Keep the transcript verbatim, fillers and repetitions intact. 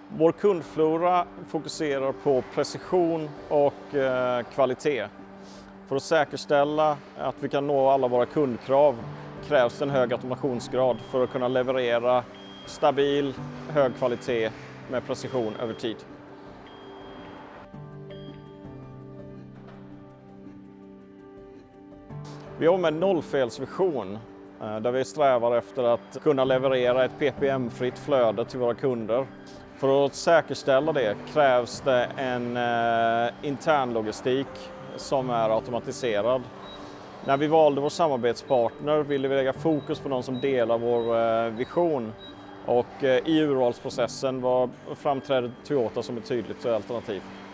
Vår kundflora fokuserar på precision och eh, kvalitet. För att säkerställa att vi kan nå alla våra kundkrav krävs en hög automationsgrad för att kunna leverera stabil, hög kvalitet med precision över tid. Vi har med en nollfelsvision där vi strävar efter att kunna leverera ett P P M-fritt flöde till våra kunder. För att säkerställa det krävs det en eh, intern logistik som är automatiserad. När vi valde vår samarbetspartner ville vi lägga fokus på någon som delar vår eh, vision. Och eh, i urvalsprocessen var framträdde Toyota som ett tydligt alternativ.